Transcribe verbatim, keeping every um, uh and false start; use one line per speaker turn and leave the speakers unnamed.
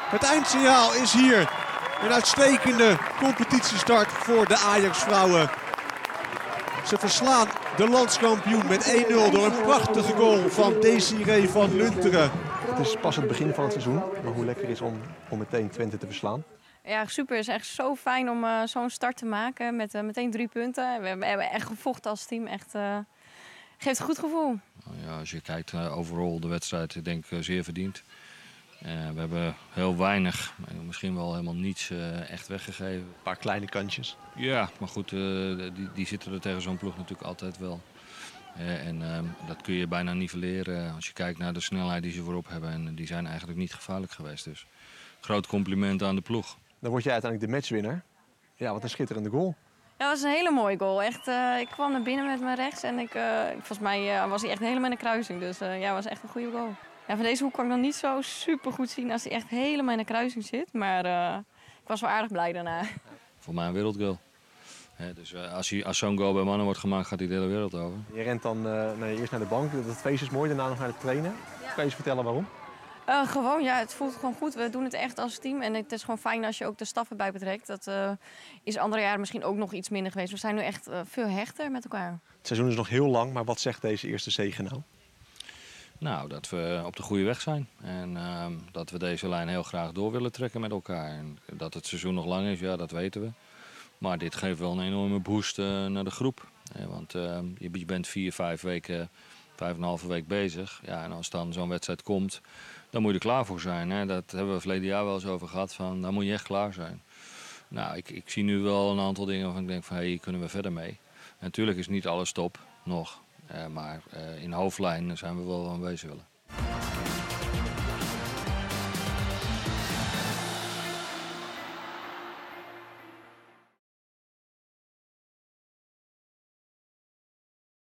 Het eindsignaal is hier. Een uitstekende competitiestart voor de Ajax-vrouwen. Ze verslaan de landskampioen met één nul door een prachtige goal van Desiree van Lunteren.
Het is pas het begin van het seizoen, maar hoe lekker is om, om meteen Twente te verslaan?
Ja, super. Het is echt zo fijn om uh, zo'n start te maken met uh, meteen drie punten. We hebben, we hebben echt gevochten als team. Echt, uh, geeft een goed gevoel.
Ja, als je kijkt uh, overal de wedstrijd, ik denk uh, zeer verdiend. Uh, we hebben heel weinig, misschien wel helemaal niets uh, echt weggegeven.
Een paar kleine kantjes.
Ja, maar goed, uh, die, die zitten er tegen zo'n ploeg natuurlijk altijd wel. Uh, en uh, dat kun je bijna nivelleren als je kijkt naar de snelheid die ze voorop hebben. En die zijn eigenlijk niet gevaarlijk geweest. Dus groot compliment aan de ploeg.
Dan word jij uiteindelijk de matchwinnaar. Ja, wat een schitterende goal.
Ja, dat was een hele mooie goal. Echt, uh, ik kwam naar binnen met mijn rechts en ik, uh, volgens mij uh, was hij echt helemaal in de kruising. Dus uh, ja, was echt een goede goal. Ja, van deze hoek kan ik nog niet zo super goed zien als hij echt helemaal in de kruising zit. Maar uh, ik was wel aardig blij daarna.
Voor mij een wereldgoal. He, dus uh, als, hij, als zo'n goal bij mannen wordt gemaakt, gaat hij de hele wereld over.
Je rent dan uh, nee, eerst naar de bank, dat feest is mooi, daarna nog naar de trainen. Ja. Kan je eens vertellen waarom?
Uh, gewoon, ja, het voelt gewoon goed. We doen het echt als team. En het is gewoon fijn als je ook de staf erbij betrekt. Dat uh, is andere jaren misschien ook nog iets minder geweest. We zijn nu echt uh, veel hechter met elkaar.
Het seizoen is nog heel lang, maar wat zegt deze eerste zege nou?
Nou, dat we op de goede weg zijn. En uh, dat we deze lijn heel graag door willen trekken met elkaar. En dat het seizoen nog lang is, ja, dat weten we. Maar dit geeft wel een enorme boost uh, naar de groep. Ja, want uh, je, je bent vier, vijf weken, vijf en een halve week bezig. Ja, en als dan zo'n wedstrijd komt, dan moet je er klaar voor zijn. Hè? Dat hebben we verleden jaar wel eens over gehad. Van, dan moet je echt klaar zijn. Nou, ik, ik zie nu wel een aantal dingen waarvan ik denk van, hé, hier kunnen we verder mee. En natuurlijk is niet alles top, nog. Uh, maar uh, in hoofdlijn zijn we wel aanwezig willen.